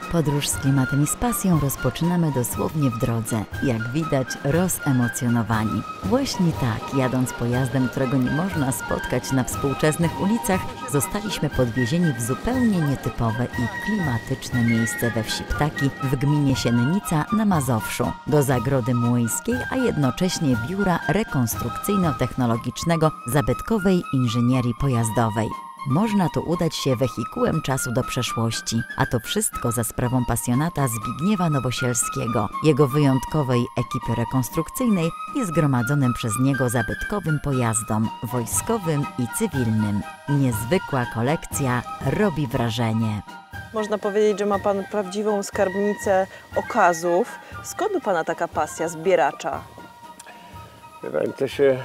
Podróż z klimatem i z pasją rozpoczynamy dosłownie w drodze. Jak widać, rozemocjonowani. Właśnie tak, jadąc pojazdem, którego nie można spotkać na współczesnych ulicach, zostaliśmy podwiezieni w zupełnie nietypowe i klimatyczne miejsce we wsi Ptaki w gminie Siennica na Mazowszu, do Zagrody Młyńskiej, a jednocześnie Biura Rekonstrukcyjno-Technologicznego Zabytkowej Inżynierii Pojazdowej. Można tu udać się wehikułem czasu do przeszłości, a to wszystko za sprawą pasjonata Zbigniewa Nowosielskiego, jego wyjątkowej ekipy rekonstrukcyjnej i zgromadzonym przez niego zabytkowym pojazdom wojskowym i cywilnym. Niezwykła kolekcja robi wrażenie. Można powiedzieć, że ma Pan prawdziwą skarbnicę okazów. Skąd u Pana taka pasja zbieracza? To się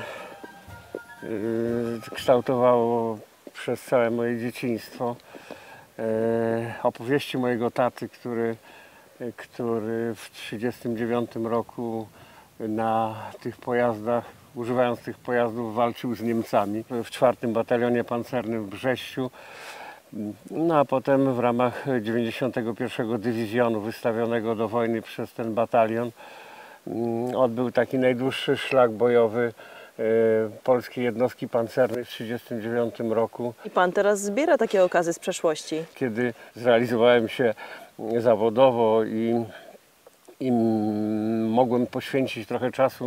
kształtowało przez całe moje dzieciństwo. Opowieści mojego taty, który w 1939 roku na tych pojazdach, używając tych pojazdów, walczył z Niemcami w 4. Batalionie Pancernym w Brześciu. No a potem w ramach 91 Dywizjonu wystawionego do wojny przez ten batalion odbył taki najdłuższy szlak bojowy polskiej jednostki pancernej w 1939 roku. I Pan teraz zbiera takie okazy z przeszłości. Kiedy zrealizowałem się zawodowo i mogłem poświęcić trochę czasu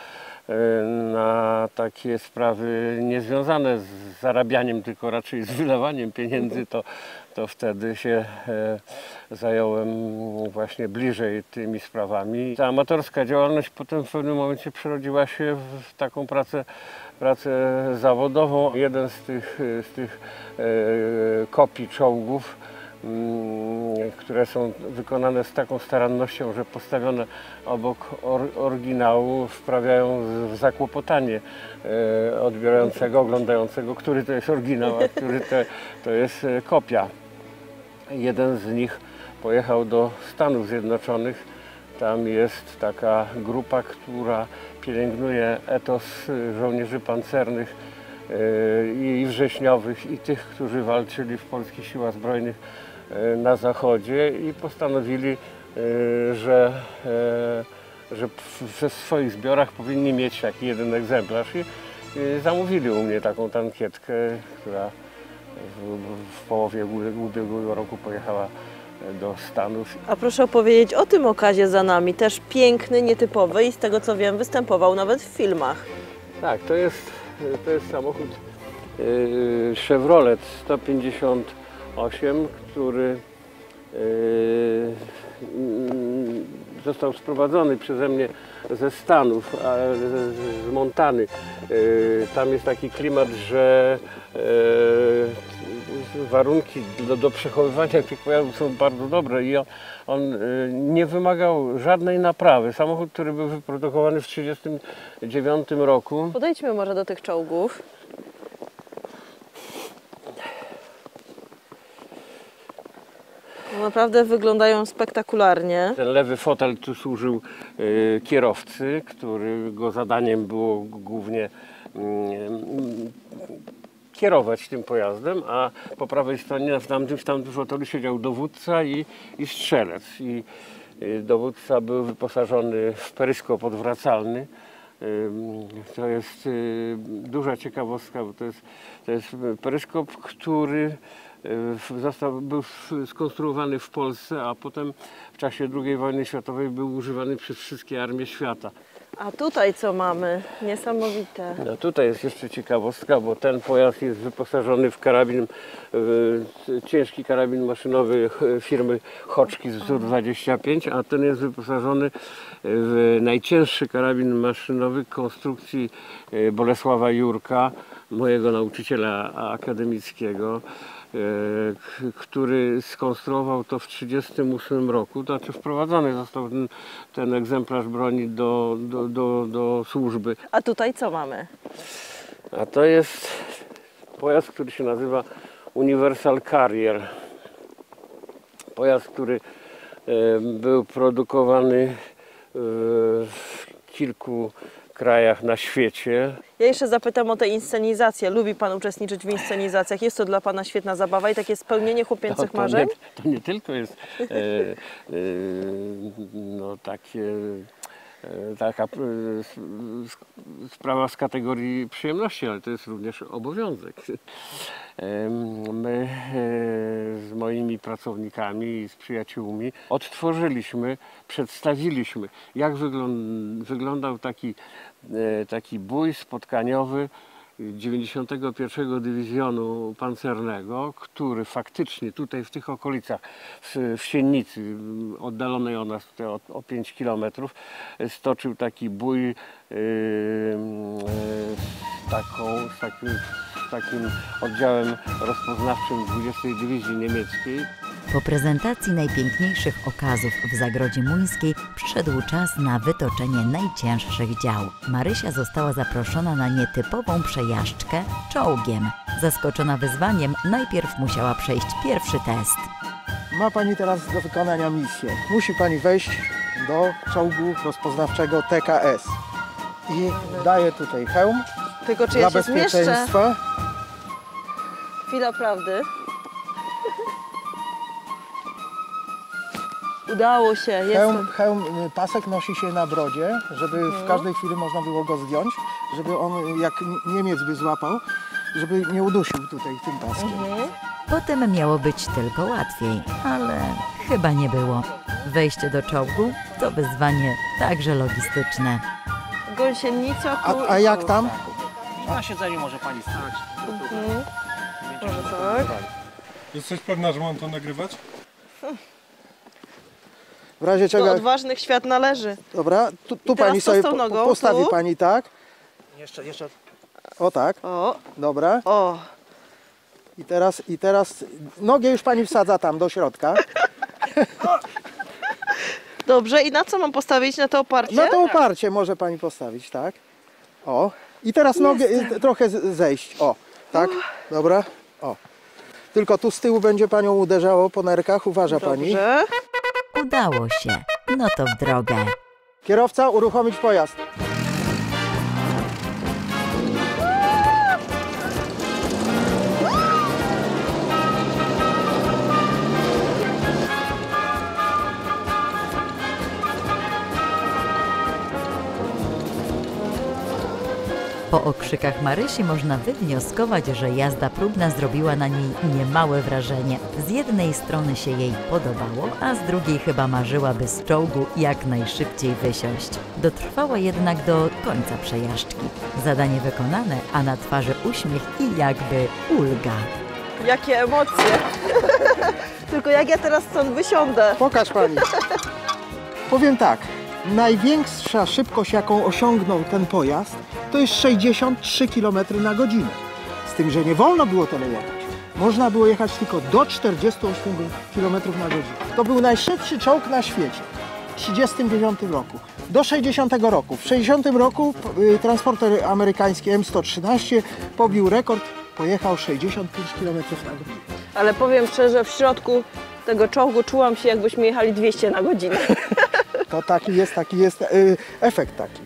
na takie sprawy niezwiązane z zarabianiem, tylko raczej z wydawaniem pieniędzy, to wtedy się zająłem właśnie bliżej tymi sprawami. Ta amatorska działalność potem w pewnym momencie przerodziła się w taką pracę zawodową. Jeden z tych kopii czołgów, które są wykonane z taką starannością, że postawione obok oryginału wprawiają w zakłopotanie odbierającego, oglądającego, który to jest oryginał, a który to jest kopia. Jeden z nich pojechał do Stanów Zjednoczonych. Tam jest taka grupa, która pielęgnuje etos żołnierzy pancernych i wrześniowych, i tych, którzy walczyli w polskich siłach zbrojnych na zachodzie, i postanowili, że w swoich zbiorach powinni mieć taki jeden egzemplarz, i zamówili u mnie taką tankietkę, która w połowie ubiegłego roku pojechała do Stanów. A proszę opowiedzieć o tym okazie za nami, też piękny, nietypowy i z tego co wiem występował nawet w filmach. Tak, to jest samochód Chevrolet 158, który został sprowadzony przeze mnie ze Stanów, z Montany. Tam jest taki klimat, że warunki do przechowywania tych pojazdów są bardzo dobre i on nie wymagał żadnej naprawy. Samochód, który był wyprodukowany w 1939 roku. Podejdźmy może do tych czołgów. Naprawdę wyglądają spektakularnie. Ten lewy fotel tu służył kierowcy, którego zadaniem było głównie kierować tym pojazdem, a po prawej stronie w tamtym fotelu siedział dowódca i strzelec. I dowódca był wyposażony w peryskop odwracalny. To jest duża ciekawostka, bo to jest peryskop, który był skonstruowany w Polsce, a potem w czasie II wojny światowej był używany przez wszystkie armie świata. A tutaj co mamy? Niesamowite. No tutaj jest jeszcze ciekawostka, bo ten pojazd jest wyposażony w karabin, ciężki karabin maszynowy firmy Hotchkiss wzór 25, a ten jest wyposażony w najcięższy karabin maszynowy konstrukcji Bolesława Jurka, mojego nauczyciela akademickiego, który skonstruował to w 1938 roku. To znaczy wprowadzony został ten egzemplarz broni do służby. A tutaj co mamy? A to jest pojazd, który się nazywa Universal Carrier. Pojazd, który był produkowany w kilku krajach na świecie. Ja jeszcze zapytam o tę inscenizację. Lubi Pan uczestniczyć w inscenizacjach? Jest to dla Pana świetna zabawa i takie spełnienie chłopięcych marzeń? To nie tylko jest no, taka sprawa z kategorii przyjemności, ale to jest również obowiązek. My z moimi pracownikami i z przyjaciółmi odtworzyliśmy, przedstawiliśmy, jak wyglądał taki bój spotkaniowy 91 Dywizjonu Pancernego, który faktycznie tutaj w tych okolicach, w Siennicy, oddalonej od nas tutaj o 5 km, stoczył taki bój z takim oddziałem rozpoznawczym 20 Dywizji Niemieckiej. Po prezentacji najpiękniejszych okazów w Zagrodzie Muńskiej przyszedł czas na wytoczenie najcięższych dział. Marysia została zaproszona na nietypową przejażdżkę czołgiem. Zaskoczona wyzwaniem, najpierw musiała przejść pierwszy test. Ma Pani teraz do wykonania misję. Musi Pani wejść do czołgu rozpoznawczego TKS. I daję tutaj hełm Tylko czy dla ja się zmieszczę? bezpieczeństwa. Chwila prawdy. Udało się, jestem. Pasek nosi się na brodzie, żeby w każdej chwili można było go zdjąć, żeby on, jak Niemiec by złapał, żeby nie udusił tutaj tym paskiem. Potem miało być tylko łatwiej, ale chyba nie było. Wejście do czołgu to wyzwanie także logistyczne. Gąsienica, A jak tam? Na siedzeniu może Pani stać. Może tak. Jesteś pewna, że mam to nagrywać? W razie czego... Do odważnych świat należy. Dobra, tu teraz Pani sobie prostą nogą, postawi tu. Pani tak. Jeszcze. O tak, O, dobra. o. I teraz nogę już Pani wsadza tam do środka. Dobrze, i na co mam postawić? Na to oparcie? Na to oparcie może Pani postawić, tak. O. I teraz nogę trochę zejść. O, tak, dobra. O. Tylko tu z tyłu będzie Panią uderzało po nerkach, uważa Pani. Dobrze. Udało się. No to w drogę. Kierowca, uruchomić pojazd. Po okrzykach Marysi można wywnioskować, że jazda próbna zrobiła na niej niemałe wrażenie. Z jednej strony się jej podobało, a z drugiej chyba marzyła, by z czołgu jak najszybciej wysiąść. Dotrwała jednak do końca przejażdżki. Zadanie wykonane, a na twarzy uśmiech i jakby ulga. Jakie emocje. Tylko jak ja teraz stąd wysiądę? Pokaż Pani. Powiem tak, największa szybkość, jaką osiągnął ten pojazd, to jest 63 km na godzinę. Z tym, że nie wolno było tyle jechać. Można było jechać tylko do 48 km na godzinę. To był najszybszy czołg na świecie w 1939 roku. Do 60 roku. W 60 roku transporter amerykański M113 pobił rekord, pojechał 65 km na godzinę. Ale powiem szczerze, w środku tego czołgu czułam się, jakbyśmy jechali 200 na godzinę. To taki jest efekt taki.